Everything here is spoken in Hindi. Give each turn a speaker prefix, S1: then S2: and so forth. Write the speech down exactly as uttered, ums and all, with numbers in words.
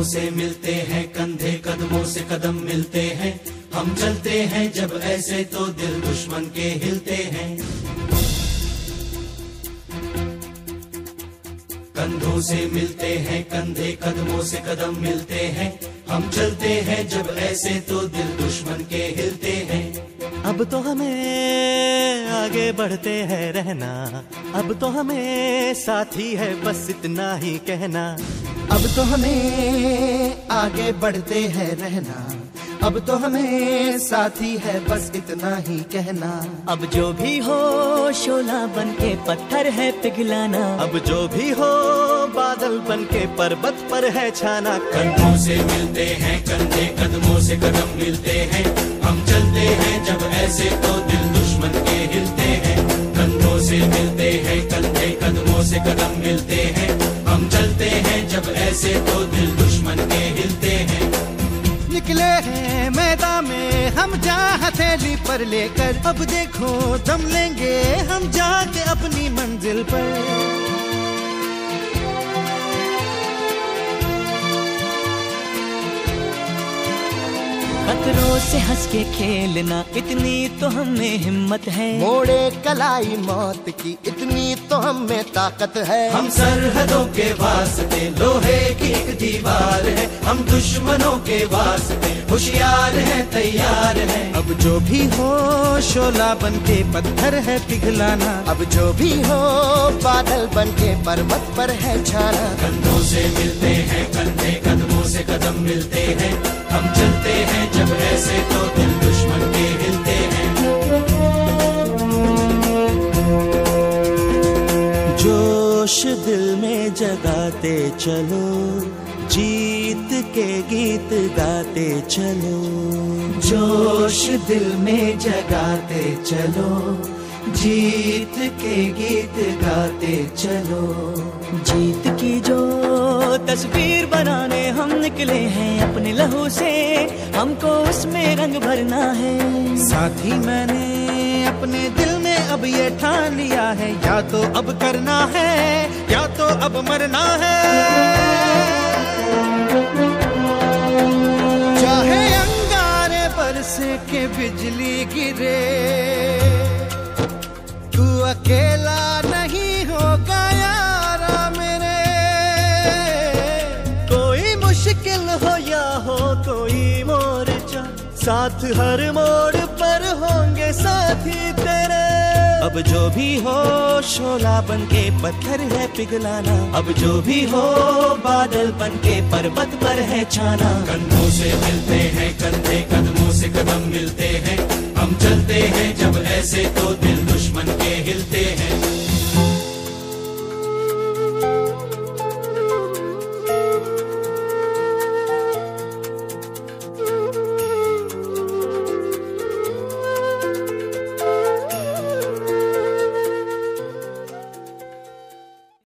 S1: कंधों से मिलते हैं कंधे, कदमों से कदम मिलते हैं। हम चलते हैं जब ऐसे तो दिल दुश्मन के हिलते हैं। कंधों से मिलते हैं कंधे, कदमों से कदम मिलते हैं। हम चलते हैं जब ऐसे तो दिल दुश्मन के हिलते हैं।
S2: अब तो हमें आगे बढ़ते हैं रहना, अब तो हमें साथी है बस इतना ही कहना।
S3: अब तो हमें आगे बढ़ते हैं रहना, अब तो हमें साथी है बस इतना ही कहना।
S4: अब जो भी हो शोला बन के पत्थर है पिघलाना,
S2: अब जो भी हो बादल बन के पर्वत पर है छाना।
S1: कंधों से मिलते हैं कंधे, कदमों से कदम मिलते हैं। हम चलते हैं जब ऐसे तो दिल दुश्मन के हिलते हैं। कंधों से मिलते हैं कंधे, कदमों से कदम मिलते हैं। हम चलते हैं जब ऐसे तो दिल दुश्मन के हिलते हैं।
S3: निकले हैं मैदान में हम जहाँ हथेली पर लेकर, अब देखो दम लेंगे हम जाके अपनी मंजिल पर।
S4: खतरों से हंस के खेलना इतनी तो हमें हिम्मत है।
S3: मोड़े कलाई मौत की इतनी तो हमें ताकत है।
S1: हम सरहदों के वास्ते लोहे की एक दीवार है। हम दुश्मनों के वास्ते होशियार हैं तैयार हैं।
S3: अब जो भी हो शोला बन के पत्थर है पिघलाना, अब जो भी हो बादल बन के पर्वत पर है छाना।
S1: कंधों से मिलते हैं कंधे, कदमों से कदम मिलते हैं। हम चलते हैं जब ऐसे तो दिल दुश्मन के हिलते हैं।
S2: जोश दिल में जगाते चलो, जीत के गीत गाते चलो।
S1: जोश दिल में जगाते चलो, जीत के गीत गाते चलो।
S4: जीत की जो तस्वीर बनाने हम निकले हैं अपने लहू से, हमको उसमें रंग भरना है।
S3: साथी मैंने अपने दिल में अब ये ठान लिया है, या तो अब करना है या तो अब मरना है। चाहे अंगारे बरसे के बिजली गिरे, तू अकेला नहीं होगा यारा मेरे।
S2: कोई मुश्किल हो या हो कोई मोर्चा, साथ हर मोड़ पर होंगे साथी तेरे। अब जो भी हो शोला बन के पत्थर है पिघलाना, अब जो भी हो बादल बन के पर्वत पर है छाना।
S1: कंधों से मिलते हैं कंधे, कदमों से कदम मिलते हैं। हम चलते हैं जब ऐसे तो दिल दुश्मन के हिलते हैं।